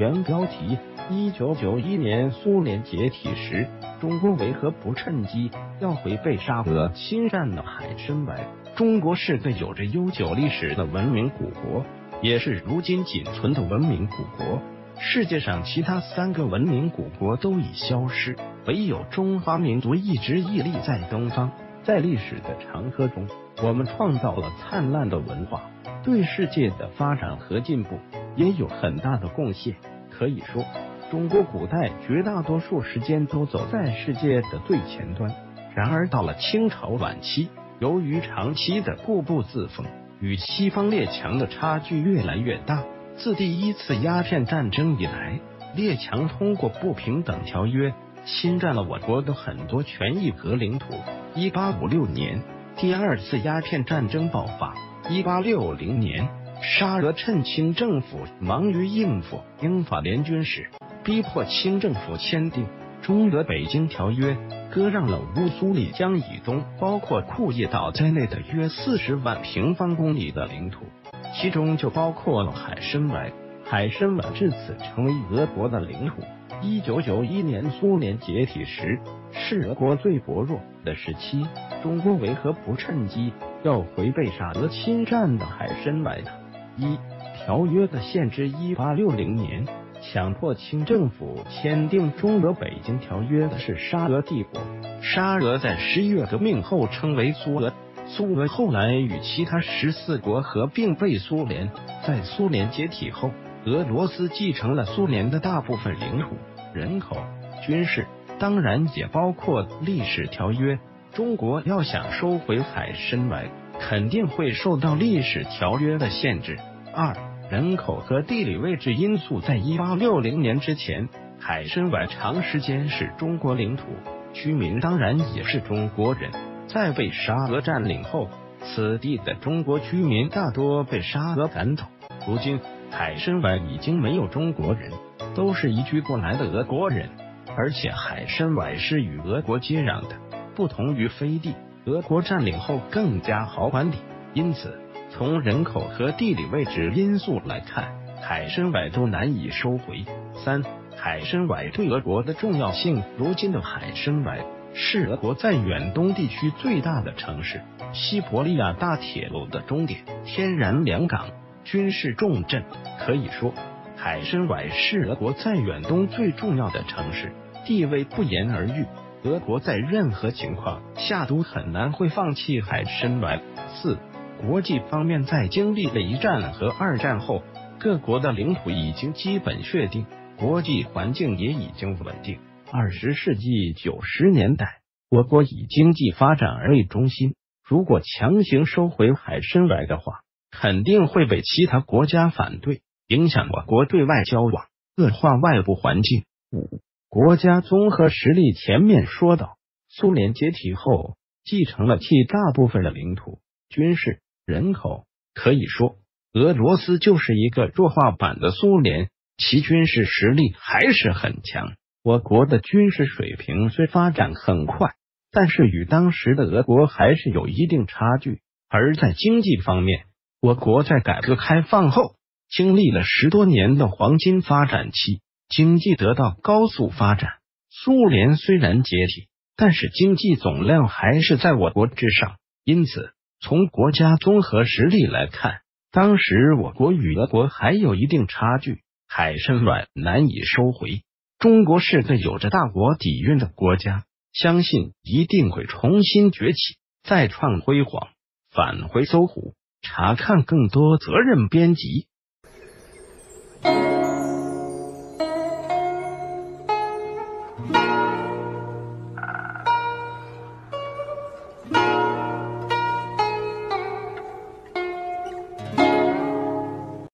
原标题：1991年苏联解体时，中国为何不趁机要回被沙俄侵占的海参崴？中国是个有着悠久历史的文明古国，也是如今仅存的文明古国。世界上其他3个文明古国都已消失，唯有中华民族一直屹立在东方。在历史的长河中，我们创造了灿烂的文化，对世界的发展和进步也有很大的贡献。可以说，中国古代绝大多数时间都走在世界的最前端。然而到了清朝晚期，由于长期的固步自封，与西方列强的差距越来越大。自第一次鸦片战争以来，列强通过不平等条约侵占了我国的很多权益和领土。1856年，第2次鸦片战争爆发。1860年，沙俄趁清政府忙于应付英法联军时，逼迫清政府签订中德北京条约，割让了乌苏里江以东包括库页岛在内的约40万平方公里的领土，其中就包括了海参崴。海参崴至此成为俄国的领土。1991年苏联解体时，是俄国最薄弱的时期。中国为何不趁机要回被沙俄侵占的海参崴呢？条约的限制：1860年强迫清政府签订中德北京条约的是沙俄帝国。沙俄在10月革命后称为苏俄，苏俄后来与其他14国合并被苏联。在苏联解体后，俄罗斯继承了苏联的大部分领土、人口、军事，当然也包括历史条约。中国要想收回海参崴，肯定会受到历史条约的限制。人口和地理位置因素。在1860年之前，海参崴长时间是中国领土，居民当然也是中国人。在被沙俄占领后，此地的中国居民大多被沙俄赶走。如今海参崴已经没有中国人，都是移居过来的俄国人，而且海参崴是与俄国接壤的，不同于飞地，俄国占领后更加好管理，因此从人口和地理位置因素来看，海参崴都难以收回。海参崴对俄国的重要性。如今的海参崴是俄国在远东地区最大的城市，西伯利亚大铁路的终点，天然良港，军事重镇。可以说，海参崴是俄国在远东最重要的城市，地位不言而喻。俄国在任何情况下都很难会放弃海参崴。国际方面，在经历了1战和2战后，各国的领土已经基本确定，国际环境也已经稳定。20世纪90年代，我国以经济发展为中心，如果强行收回海参崴的话，肯定会被其他国家反对，影响我国对外交往，恶化外部环境。国家综合实力。前面说到，苏联解体后，继承了其大部分的领土、军事、人口。可以说，俄罗斯就是一个弱化版的苏联，其军事实力还是很强。我国的军事水平虽发展很快，但是与当时的俄国还是有一定差距。而在经济方面，我国在改革开放后经历了10多年的黄金发展期，经济得到高速发展。苏联虽然解体，但是经济总量还是在我国之上，因此从国家综合实力来看，当时我国与俄国还有一定差距，海参崴难以收回。中国是个有着大国底蕴的国家，相信一定会重新崛起，再创辉煌。返回搜狐，查看更多责任编辑。